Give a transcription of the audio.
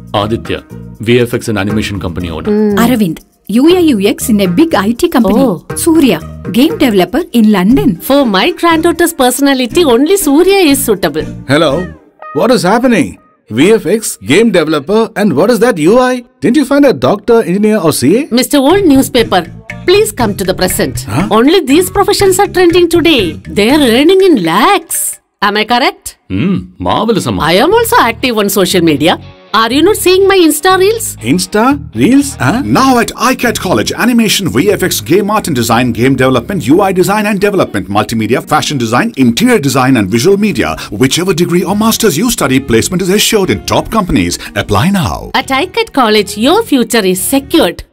Aditya, VFX and animation company owner. Aravind, UI UX in a big IT company. Oh. Surya, game developer in London. For my granddaughter's personality, only Surya is suitable. Hello? What is happening? VFX, game developer, and what is that UI? Didn't you find a doctor, engineer or CA? Mr. Old Newspaper, please come to the present. Huh? Only these professions are trending today. They are earning in lakhs. Am I correct? Marvelous, Amma. I am also active on social media. Are you not seeing my Insta Reels? Insta? Reels? Huh? Now at ICAT College, animation, VFX, game art and design, game development, UI design and development, multimedia, fashion design, interior design and visual media. Whichever degree or masters you study, placement is assured in top companies. Apply now. At ICAT College, your future is secured.